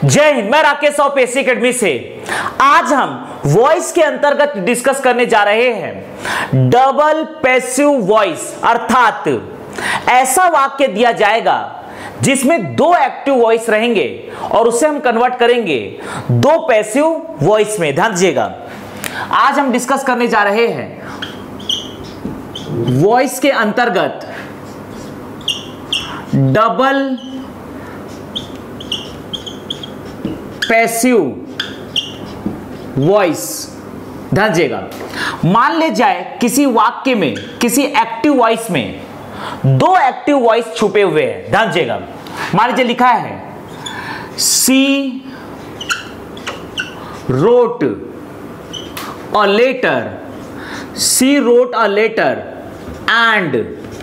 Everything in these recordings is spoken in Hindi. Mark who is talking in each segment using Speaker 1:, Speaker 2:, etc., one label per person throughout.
Speaker 1: जय हिंद। मैं राकेश साहू पेसी एकेडमी से। आज हम वॉइस के अंतर्गत डिस्कस करने जा रहे हैं डबल पैसिव वॉइस, अर्थात ऐसा वाक्य दिया जाएगा जिसमें दो एक्टिव वॉइस रहेंगे और उसे हम कन्वर्ट करेंगे दो पैसिव वॉइस में। ध्यान दीजिएगा, आज हम डिस्कस करने जा रहे हैं वॉइस के अंतर्गत डबल पैसिव वॉइस। ध्यान दीजिएगा, मान ले जाए किसी वाक्य में, किसी एक्टिव वॉइस में दो एक्टिव वॉइस छुपे हुए हैं। ध्यान दीजिएगा, मान लीजिए लिखा है she wrote a letter, she wrote a letter and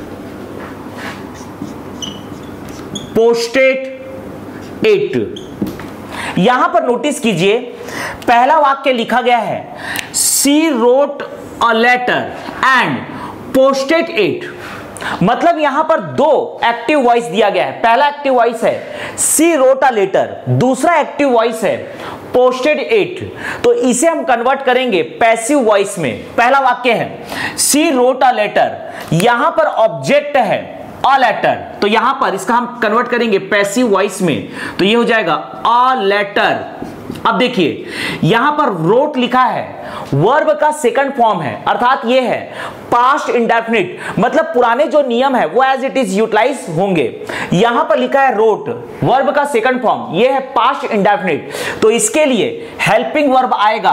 Speaker 1: posted it. यहां पर नोटिस कीजिए, पहला वाक्य लिखा गया है she wrote a letter and posted it, मतलब यहां पर दो एक्टिव वॉइस दिया गया है। पहला एक्टिव वॉइस है सी रोट अ लेटर, दूसरा एक्टिव वॉइस है पोस्टेड इट। तो इसे हम कन्वर्ट करेंगे पैसिव वॉइस में। पहला वाक्य है सी रोट अ लेटर, यहां पर ऑब्जेक्ट है अ लेटर, तो यहां पर इसका हम कन्वर्ट करेंगे पैसिव वॉइस में, तो ये हो जाएगा अ लेटर। अब देखिए यहां पर रोट लिखा है, वर्ब का सेकंड फॉर्म है, अर्थात ये है पास्ट इंडेफिनिट, मतलब पुराने जो नियम है वो एज इट इज यूटिलाइज होंगे। यहां पर लिखा है रोट, वर्ब का सेकंड फॉर्म, ये है पास्ट इंडेफिनिट, तो इसके लिए हेल्पिंग वर्ब आएगा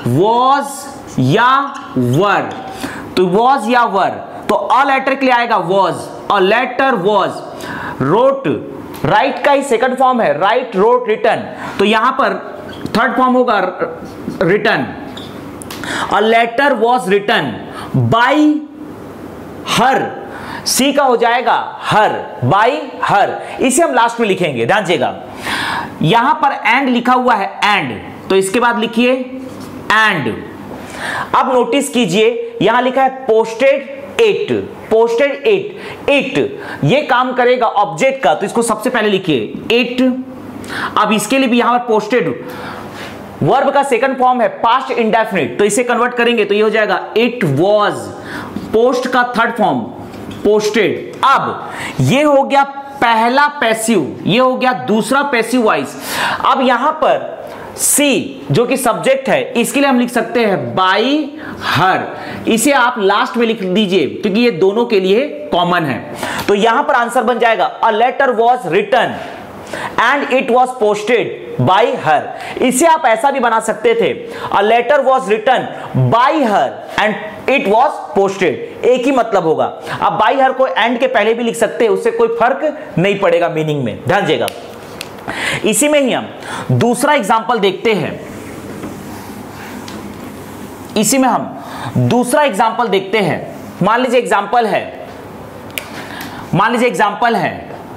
Speaker 1: वॉज या वर। तो वॉज या वर, तो अ लेटर के लिए आएगा was, a letter was. Wrote write का ही सेकंड फॉर्म है, राइट रोट रिटन, तो यहां पर थर्ड फॉर्म होगा written. A letter was written by her, she का हो जाएगा हर, बाय हर, इसे हम लास्ट में लिखेंगे। ध्यान दीजिएगा, यहां पर एंड लिखा हुआ है एंड, तो इसके बाद लिखिए एंड। अब नोटिस कीजिए यहां लिखा है posted it, posted it, it ये काम करेगा ऑब्जेक्ट का, तो इसको सबसे पहले लिखिए इट। अब इसके लिए भी यहां पर पोस्टेड वर्ब का सेकंड फॉर्म है पास्ट इंडेफिनिट, तो इसे कन्वर्ट करेंगे तो ये हो जाएगा इट वॉज, पोस्ट का थर्ड फॉर्म पोस्टेड। अब ये हो गया पहला पैसिव, ये हो गया दूसरा पैसिव वॉइस। अब यहां पर सी जो कि सब्जेक्ट है, इसके लिए हम लिख सकते हैं बाय हर, इसे आप लास्ट में लिख दीजिए क्योंकि ये दोनों के लिए कॉमन है। तो यहां पर आंसर बन जाएगा a letter was written and it was posted by her. इसे आप ऐसा भी बना सकते थे, a letter was written by her and it was posted, एक ही मतलब होगा। अब बाय हर को एंड के पहले भी लिख सकते हैं, उससे कोई फर्क नहीं पड़ेगा मीनिंग में। ध्यान दीजिएगा, इसी में ही हम दूसरा एग्जाम्पल देखते हैं, इसी में हम दूसरा एग्जाम्पल देखते हैं। मान लीजिए एग्जाम्पल है, मान लीजिए एग्जाम्पल है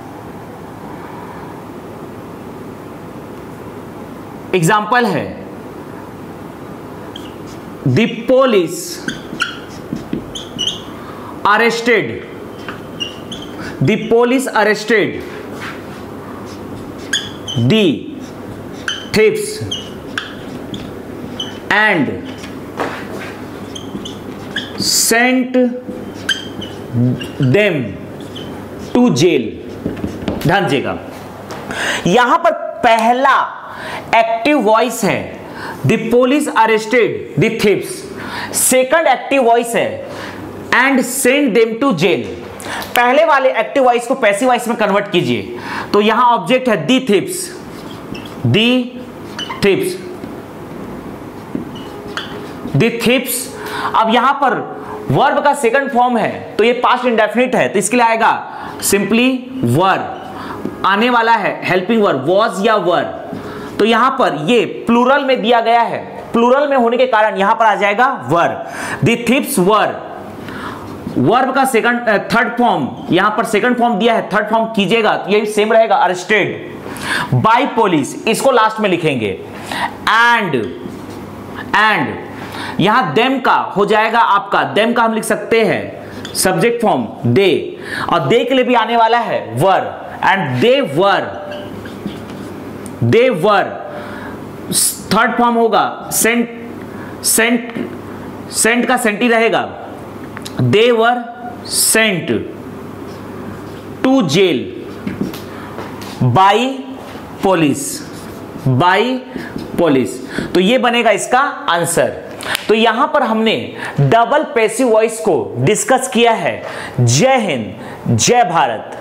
Speaker 1: एग्जाम्पल है the police arrested, the police arrested the thieves and sent them to jail। ध्यान दीजिएगा, यहां पर पहला एक्टिव वॉइस है the police arrested the thieves, second active voice है and sent them to jail. पहले वाले एक्टिव वॉइस को पैसिव वॉइस में कन्वर्ट कीजिए, तो यहां ऑब्जेक्ट है the thieves, the thieves, the thieves. अब यहां पर वर्ब का सेकंड फॉर्म है, तो ये पास्ट इंडेफिनिट है, तो इसके लिए आएगा सिंपली वर, आने वाला है हेल्पिंग वर्ब वॉज या वर। तो यहां पर ये प्लूरल में दिया गया है, प्लूरल में होने के कारण यहां पर आ जाएगा were, the thieves were. Verb का सेकंड थर्ड फॉर्म, यहां पर सेकंड फॉर्म दिया है, थर्ड फॉर्म कीजिएगा तो ये सेम रहेगा अरेस्टेड बाय पुलिस, इसको लास्ट में लिखेंगे। एंड यहां देम का हो जाएगा आपका, देम का हम लिख सकते हैं सब्जेक्ट फॉर्म दे, और दे के लिए भी आने वाला है were, and they were they were, third form होगा सेंट, सेंट का सेंट ही रहेगा, they were sent to jail by police, by police. तो ये बनेगा इसका आंसर। तो यहां पर हमने डबल पैसिव वॉइस को डिस्कस किया है। जय हिंद, जय भारत।